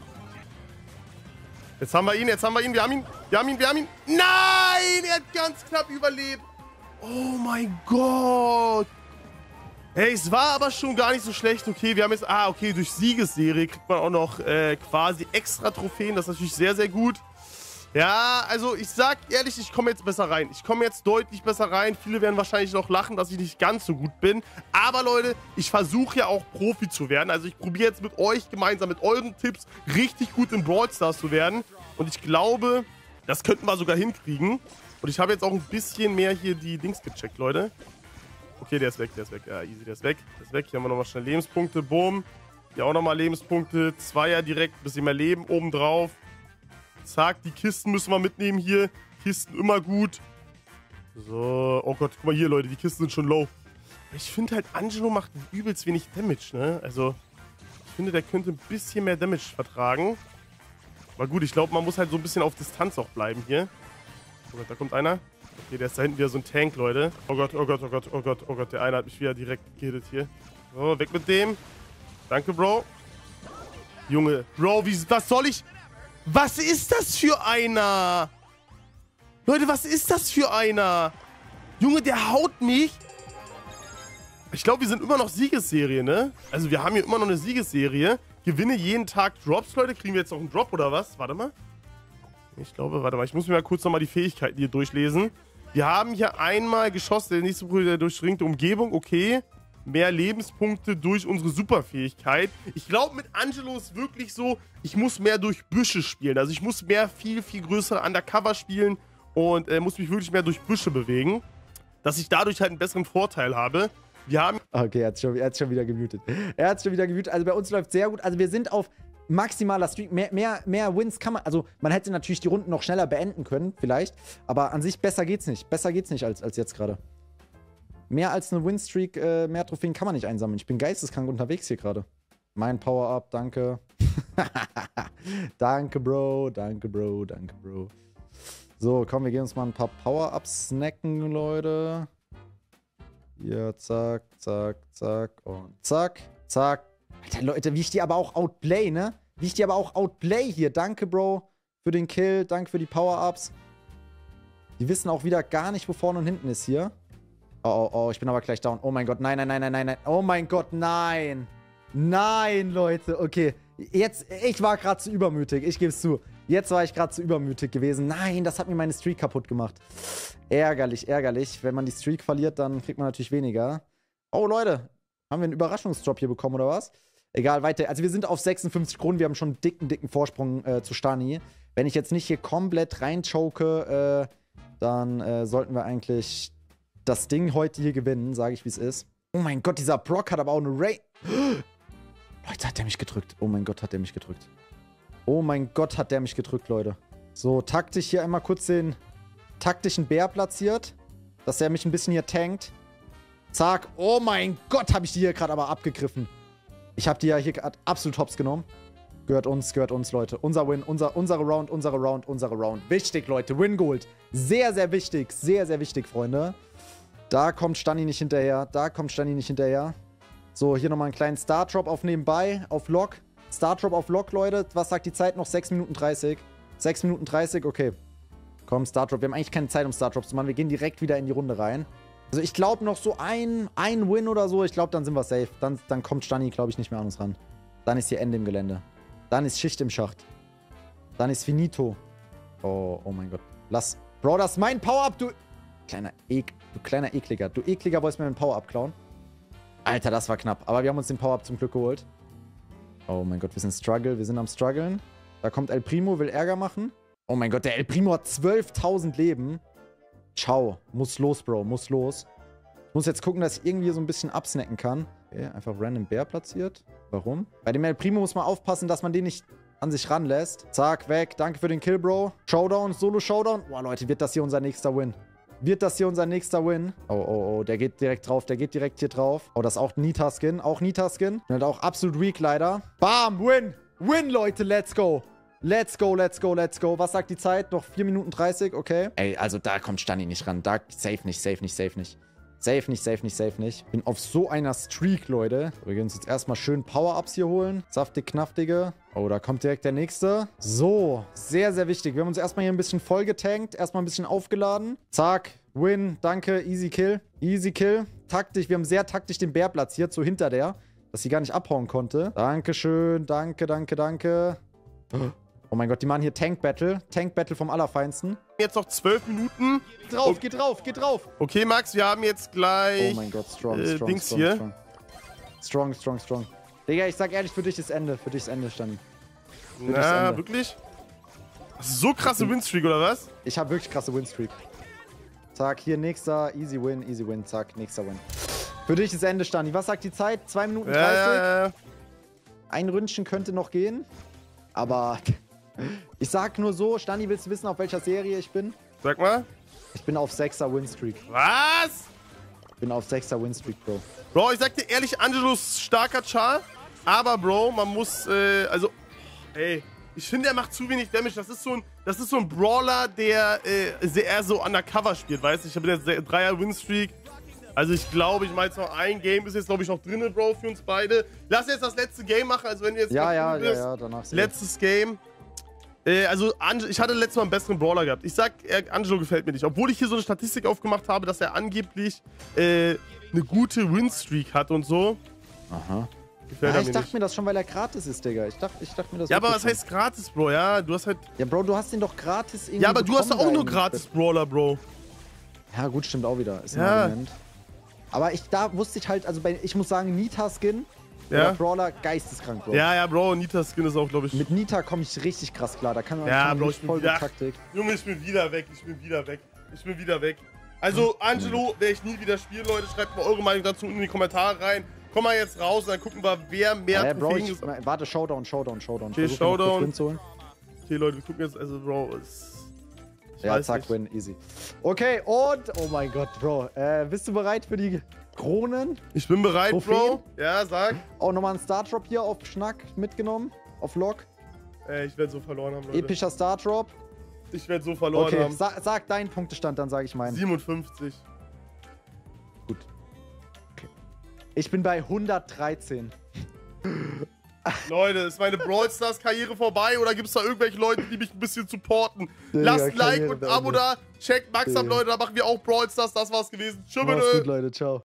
Jetzt haben wir ihn, jetzt haben wir ihn, wir haben ihn, wir haben ihn, wir haben ihn. Nein, er hat ganz knapp überlebt. Oh mein Gott. Hey, es war aber schon gar nicht so schlecht. Okay, wir haben jetzt, ah, okay, durch Siegesserie kriegt man auch noch äh, quasi extra Trophäen. Das ist natürlich sehr, sehr gut. Ja, also ich sag ehrlich, ich komme jetzt besser rein. Ich komme jetzt deutlich besser rein. Viele werden wahrscheinlich noch lachen, dass ich nicht ganz so gut bin. Aber Leute, ich versuche ja auch Profi zu werden. Also ich probiere jetzt mit euch gemeinsam, mit euren Tipps, richtig gut in Brawl Stars zu werden. Und ich glaube, das könnten wir sogar hinkriegen. Und ich habe jetzt auch ein bisschen mehr hier die Dings gecheckt, Leute. Okay, der ist weg, der ist weg. Ja, easy, der ist weg. Der ist weg. Hier haben wir nochmal schnell Lebenspunkte. Boom. Hier auch nochmal Lebenspunkte. Zweier direkt, ein bisschen mehr Leben obendrauf. Zack, die Kisten müssen wir mitnehmen hier. Kisten immer gut. So, oh Gott, guck mal hier, Leute, die Kisten sind schon low. Ich finde halt, Angelo macht übelst wenig Damage, ne? Also, ich finde, der könnte ein bisschen mehr Damage vertragen. Aber gut, ich glaube, man muss halt so ein bisschen auf Distanz auch bleiben hier. Oh Gott, da kommt einer. Okay, der ist da hinten wieder so ein Tank, Leute. Oh Gott, oh Gott, oh Gott, oh Gott, oh Gott, der eine hat mich wieder direkt gekillt hier. So, weg mit dem. Danke, Bro. Junge, Bro, wie, was soll ich... Was ist das für einer? Leute, was ist das für einer? Junge, der haut mich. Ich glaube, wir sind immer noch Siegesserie, ne? Also wir haben hier immer noch eine Siegesserie. Gewinne jeden Tag Drops, Leute. Kriegen wir jetzt noch einen Drop oder was? Warte mal. Ich glaube, warte mal. Ich muss mir mal kurz nochmal die Fähigkeiten hier durchlesen. Wir haben hier einmal geschossen. Der nächste Bruder durchdringte Umgebung. Okay. Mehr Lebenspunkte durch unsere Superfähigkeit. Ich glaube, mit Angelo ist wirklich so, ich muss mehr durch Büsche spielen. Also ich muss mehr, viel, viel größere Undercover spielen und äh, muss mich wirklich mehr durch Büsche bewegen, dass ich dadurch halt einen besseren Vorteil habe. Wir haben...
Okay, er hat schon, er hat schon wieder gemutet. Er hat schon wieder gemutet. Also bei uns läuft sehr gut. Also wir sind auf maximaler Streak. Mehr, mehr, mehr Wins kann man... Also man hätte natürlich die Runden noch schneller beenden können, vielleicht. Aber an sich besser geht's nicht. Besser geht's nicht als, als jetzt gerade. Mehr als eine Winstreak, äh, mehr Trophäen kann man nicht einsammeln. Ich bin geisteskrank unterwegs hier gerade. Mein Power-Up, danke. Danke, Bro. Danke, Bro. Danke, Bro. So, komm, wir gehen uns mal ein paar Power-Ups snacken, Leute. Hier, zack, zack, zack und zack, zack. Alter, Leute, wie ich die aber auch outplay, ne? Wie ich die aber auch outplay hier. Danke, Bro, für den Kill. Danke für die Power-Ups. Die wissen auch wieder gar nicht, wo vorne und hinten ist hier. Oh, oh, oh, ich bin aber gleich down. Oh mein Gott, nein, nein, nein, nein, nein, nein. Oh mein Gott, nein. Nein, Leute. Okay, jetzt, ich war gerade zu übermütig. Ich gebe es zu. Jetzt war ich gerade zu übermütig gewesen. Nein, das hat mir meine Streak kaputt gemacht. Ärgerlich, ärgerlich. Wenn man die Streak verliert, dann kriegt man natürlich weniger. Oh, Leute. Haben wir einen Überraschungsjob hier bekommen, oder was? Egal, weiter. Also wir sind auf sechsundfünfzig Kronen. Wir haben schon einen dicken, dicken Vorsprung äh, zu Stani. Wenn ich jetzt nicht hier komplett reinchoke, äh, dann äh, sollten wir eigentlich das Ding heute hier gewinnen, sage ich, wie es ist. Oh mein Gott, dieser Brock hat aber auch eine Ray... Leute, hat der mich gedrückt. Oh mein Gott, hat der mich gedrückt. Oh mein Gott, hat der mich gedrückt, Leute. So, taktisch hier einmal kurz den taktischen Bär platziert, dass er mich ein bisschen hier tankt. Zack. Oh mein Gott, habe ich die hier gerade aber abgegriffen. Ich habe die ja hier gerade absolut hops genommen. Gehört uns, gehört uns, Leute. Unser Win, unser, unsere Round, unsere Round, unsere Round. Wichtig, Leute. Win Gold. Sehr, sehr wichtig. Sehr, sehr wichtig, Freunde. Da kommt Stani nicht hinterher. Da kommt Stani nicht hinterher. So, hier nochmal einen kleinen Start-Drop auf nebenbei. Auf Lock. Start-Drop auf Lock, Leute. Was sagt die Zeit noch? sechs Minuten dreißig. sechs Minuten dreißig, okay. Komm, Start-Drop. Wir haben eigentlich keine Zeit, um Start-Drops zu machen. Wir gehen direkt wieder in die Runde rein. Also ich glaube noch so ein, ein Win oder so. Ich glaube, dann sind wir safe. Dann, dann kommt Stani, glaube ich, nicht mehr an uns ran. Dann ist hier Ende im Gelände. Dann ist Schicht im Schacht. Dann ist finito. Oh, oh mein Gott. Lass. Bro, das ist mein Power-Up, du... Kleiner Ek... Du kleiner Ekliger. Du Ekliger wolltest mir einen Power-Up klauen. Alter, das war knapp. Aber wir haben uns den Power-Up zum Glück geholt. Oh mein Gott, wir sind Struggle. Wir sind am Struggeln. Da kommt El Primo, will Ärger machen. Oh mein Gott, der El Primo hat zwölftausend Leben. Ciao. Muss los, Bro. Muss los. Ich muss jetzt gucken, dass ich irgendwie so ein bisschen absnacken kann. Okay, einfach random Bär platziert. Warum? Bei dem El Primo muss man aufpassen, dass man den nicht an sich ranlässt. Zack, weg. Danke für den Kill, Bro. Showdown, Solo-Showdown. Boah, Leute, wird das hier unser nächster Win. Wird das hier unser nächster Win? Oh, oh, oh. Der geht direkt drauf. Der geht direkt hier drauf. Oh, das ist auch Nita-Skin. Auch Nita-Skin. Bin halt auch absolut weak, leider. Bam, Win. Win, Leute. Let's go. Let's go, let's go, let's go. Was sagt die Zeit? Noch vier Minuten dreißig, okay. Ey, also da kommt Stani nicht ran. Da, safe nicht, safe nicht, safe nicht. Safe nicht, safe nicht, safe nicht. Bin auf so einer Streak, Leute. Wir gehen uns jetzt erstmal schön Power-Ups hier holen. Saftig, knaftige. Oh, da kommt direkt der nächste. So, sehr, sehr wichtig. Wir haben uns erstmal hier ein bisschen voll getankt. Erstmal ein bisschen aufgeladen. Zack, Win, danke, easy Kill. Easy Kill. Taktisch, wir haben sehr taktisch den Bär platziert, so hinter der, dass sie gar nicht abhauen konnte. Dankeschön, danke, danke, danke. Oh mein Gott, die machen hier Tank-Battle. Tank-Battle vom Allerfeinsten.
Jetzt noch zwölf Minuten.
Geht drauf, oh. geht drauf, geht drauf.
Okay, Max, wir haben jetzt gleich...
Oh mein Gott, strong,
äh,
strong,
Dings
strong,
hier.
strong. Strong, strong, strong. Digga, ich sag ehrlich, für dich ist Ende. Für dich ist Ende, Stani. Für
Na, wirklich? So krasse Winstreak, oder was?
Ich habe wirklich krasse Winstreak. Zack, hier nächster. Easy Win, easy Win. Zack, nächster Win. Für dich ist Ende, Stani. Was sagt die Zeit? zwei Minuten dreißig. Ja, ja, ja. Ein Ründchen könnte noch gehen. Aber... Ich sag nur so, Stani, willst du wissen, auf welcher Serie ich bin?
Sag mal.
Ich bin auf sechster Winstreak.
Was?
Ich bin auf sechster Winstreak, Bro.
Bro, ich sag dir ehrlich, Angelo ist starker Char. Aber, Bro, man muss, äh, also, ey, ich finde, er macht zu wenig Damage. Das ist so ein, das ist so ein Brawler, der äh, eher so undercover spielt, weißt du? Ich habe jetzt dreier Winstreak. Also ich glaube, ich meine jetzt noch ein Game ist jetzt, glaube ich, noch drin, Bro, für uns beide. Lass jetzt das letzte Game machen, also wenn wir jetzt...
Ja, ja, ja, ja, danach...
Letztes Game. Also, ich hatte letztes Mal einen besseren Brawler gehabt. Ich sag, Angelo gefällt mir nicht. Obwohl ich hier so eine Statistik aufgemacht habe, dass er angeblich äh, eine gute Winstreak hat und so.
Aha. Gefällt ja, ich mir dachte nicht. mir das schon, weil er gratis ist, Digga. Ich dachte, ich dachte mir das.
Ja, aber was
schon.
heißt gratis, Bro? Ja, du hast halt...
Ja, Bro, du hast ihn doch gratis irgendwie
Ja, aber du hast auch nur gratis Brawler, Bro.
Ja, gut, stimmt auch wieder. Ist ein
ja.
Argument. Aber ich, da wusste ich halt, also bei, ich muss sagen, Nita-Skin...
Ja.
Brawler, geisteskrank, Bro.
Ja, ja, Bro, Nita-Skin ist auch, glaube ich...
Mit Nita komme ich richtig krass klar. Da kann man
ja,
kann
Bro, ich bin
voll
wieder,
Taktik.
Junge, ich bin wieder weg. Ich bin wieder weg. Ich bin wieder weg. Also, Angelo werde ich nie wieder spielen, Leute. Schreibt mal eure Meinung dazu in die Kommentare rein. Komm mal jetzt raus und dann gucken wir, wer mehr
ja, Bro, ich, warte, Showdown, Showdown, Showdown.
Okay, Showdown. Okay, Leute, wir gucken jetzt, also, Bro, es... Ich
ja, zack, nicht. Win, easy. Okay, und... Oh mein Gott, Bro. Äh, bist du bereit für die... Kronen.
Ich bin bereit, Trophäen. Bro. Ja, sag.
Auch nochmal einen Stardrop hier auf Schnack mitgenommen. Auf Lock.
Ey, ich werde so verloren haben, Leute.
Epischer Stardrop.
Ich werde so verloren
okay,
haben.
Sa sag deinen Punktestand, dann sage ich meinen.
siebenundfünfzig.
Gut. Okay. Ich bin bei hundertdreizehn.
Leute, ist meine Brawl Stars Karriere vorbei oder gibt es da irgendwelche Leute, die mich ein bisschen supporten?
Digga,
Lasst ein Like
Karriere
und ein Abo da. Checkt Max ab,
Digga.
Leute, da machen wir auch Brawl Stars. Das war's gewesen. Tschüss.
Mach's gut, Leute. Ciao.